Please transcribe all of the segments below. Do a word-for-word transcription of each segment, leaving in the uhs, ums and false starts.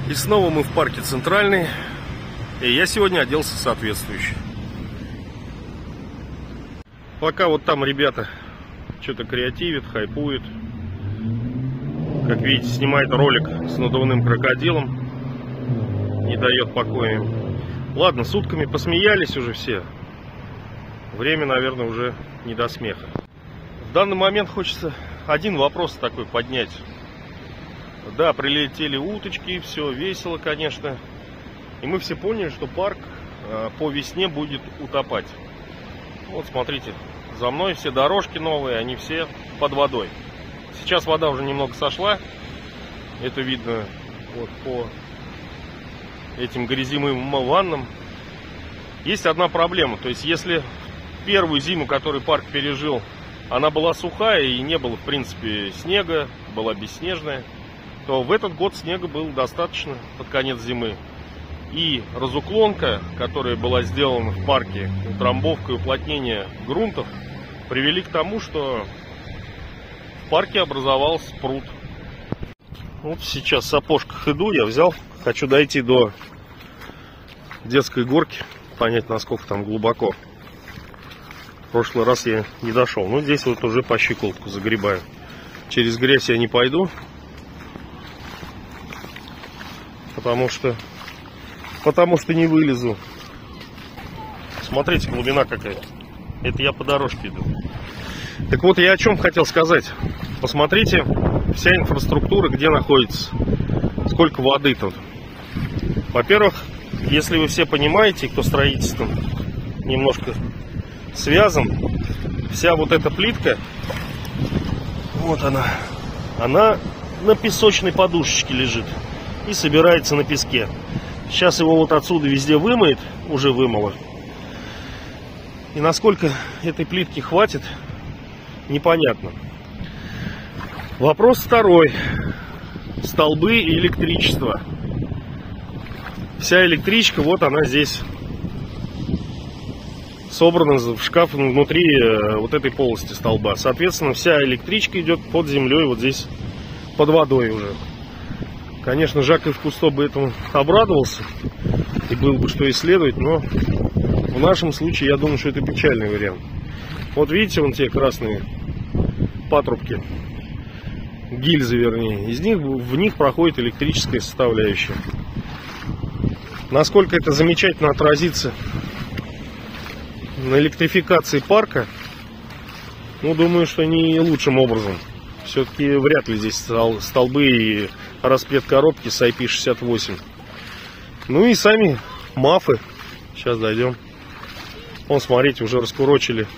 И снова мы в парке Центральный. И я сегодня оделся соответствующе. Пока вот там ребята что-то креативят, хайпуют. Как видите, снимает ролик с надувным крокодилом. Не дает покоя им. Ладно, сутками посмеялись уже все. Время, наверное, уже не до смеха. В данный момент хочется один вопрос такой поднять. Да, прилетели уточки, все весело, конечно. И мы все поняли, что парк по весне будет утопать. Вот смотрите, за мной все дорожки новые, они все под водой. Сейчас вода уже немного сошла. Это видно вот по этим грязевым ваннам. Есть одна проблема. То есть, если первую зиму, которую парк пережил, она была сухая и не было, в принципе, снега, была бесснежная, то в этот год снега было достаточно под конец зимы. И разуклонка, которая была сделана в парке, утрамбовка и уплотнение грунтов, привели к тому, что в парке образовался пруд. Вот сейчас в сапожках иду, я взял, хочу дойти до детской горки, понять, насколько там глубоко. В прошлый раз я не дошел, но здесь вот уже по щиколотку загребаю. Через грязь я не пойду, потому что потому что не вылезу. Смотрите, глубина какая. Это я по дорожке иду. Так вот, я о чем хотел сказать. Посмотрите, вся инфраструктура где находится, сколько воды тут. Во-первых, если вы все понимаете, кто строительством немножко связан, вся вот эта плитка, вот она, она на песочной подушечке лежит и собирается на песке. Сейчас его вот отсюда везде вымоет, уже вымыло. И насколько этой плитки хватит, непонятно. Вопрос второй. Столбы и электричество. Вся электричка, вот она здесь собрана в шкаф внутри вот этой полости столба. Соответственно, вся электричка идет под землей, вот здесь под водой уже. Конечно, Жаков Кусто бы этому обрадовался и было бы что исследовать, но в нашем случае я думаю, что это печальный вариант. Вот видите, вон те красные патрубки, гильзы вернее, из них, в них проходит электрическая составляющая. Насколько это замечательно отразится на электрификации парка, ну, думаю, что не лучшим образом. Все-таки вряд ли здесь столбы и распред коробки с ай пи шестьдесят восемь. Ну и сами мафы. Сейчас дойдем. Вон, смотрите, уже раскурочили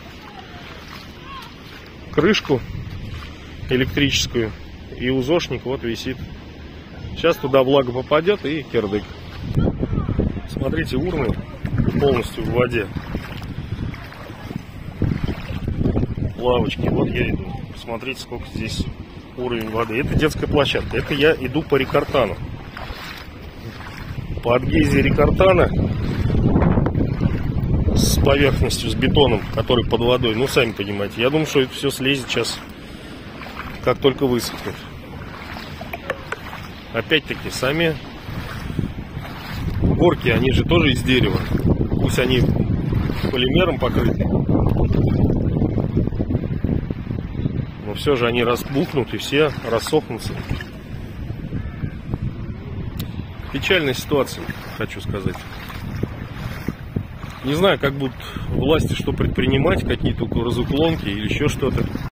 крышку электрическую. И узошник вот висит. Сейчас туда влага попадет и кирдык. Смотрите, урны полностью в воде. Лавочки. Вот я иду. Смотрите, сколько здесь уровень воды. Это детская площадка. Это я иду по Рикартану. По адгезии Рикартана с поверхностью, с бетоном, который под водой. Ну, сами понимаете. Я думаю, что это все слезет сейчас, как только высохнет. Опять-таки, сами горки, они же тоже из дерева. Пусть они полимером покрыты, но все же они разбухнут и все рассохнутся. Печальная ситуация, хочу сказать. Не знаю, как будут власти что предпринимать, какие-то разуклонки или еще что-то.